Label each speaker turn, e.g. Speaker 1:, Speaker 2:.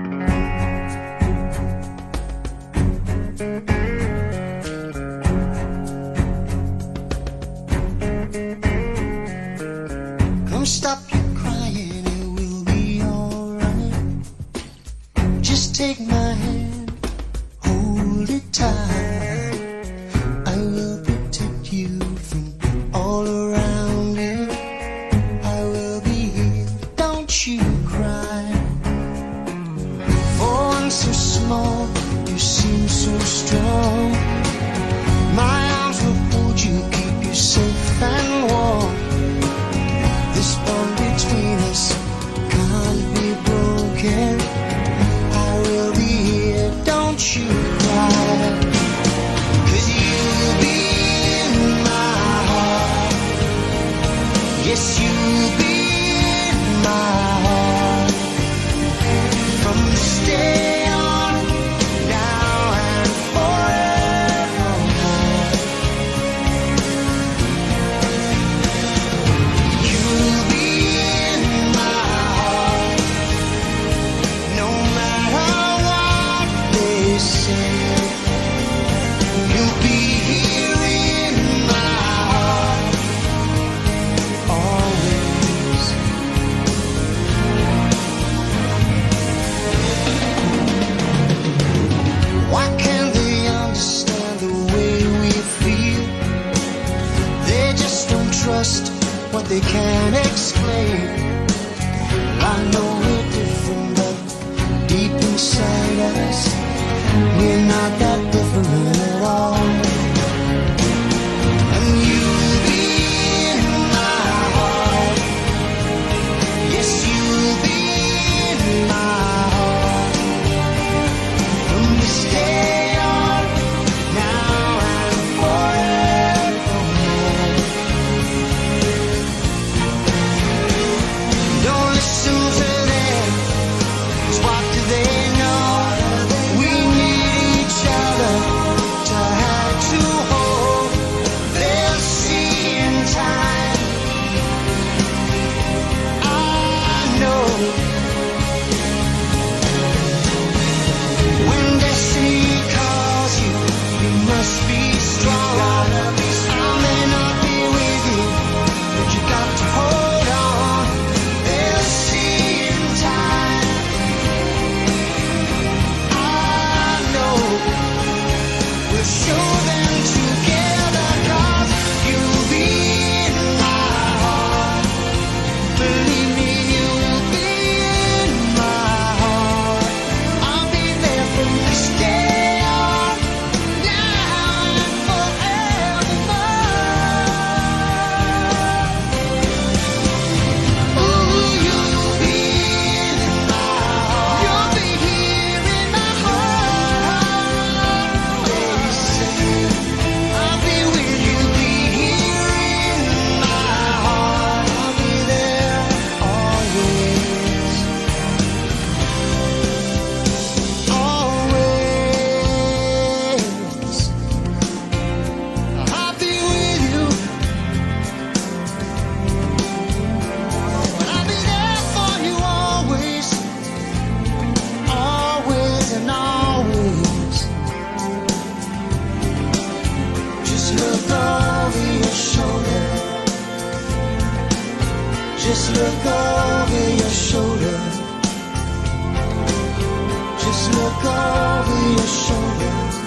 Speaker 1: Come stop your crying, it will be alright. Just take my hand, hold it tight. I will protect you from all around you. I will be here, don't you cry. For one so small, you seem so strong. My arms will hold you, keep you safe and warm. This bond between us can't be broken. I will be here, don't you cry. 'Cause you'll be in my heart. Yes, you'll be in my heart. From this day on, now and forevermore. You'll be in my heart. No matter what they say. You'll be here in my heart. Always. Why can't they understand the way we feel? They just don't trust what they can't explain. I know we're different, but deep inside us, we're not that different at all. And you'll be in my heart. Yes, you'll be in my heart. From this day on, now and forevermore. Don't listen to them, 'cause what do they know? We need each other to have to hold. They'll see in time. I know. When destiny calls you, you must be strong. I may not be with you, but you got to hold on. They'll see in time. I know. We'll show them together, 'cause you'll be in my heart. Believe me, you'll be in my heart. I'll be there from this day on, now and forevermore. Ooh, you'll be in my heart. You'll be here in my heart. They say I'll be with you, be here in my heart. I'll be there always, always. I'll be with you, but I'll be there for you always, always and always. Just look over your shoulder. Just look over your shoulder. Just look over your shoulder.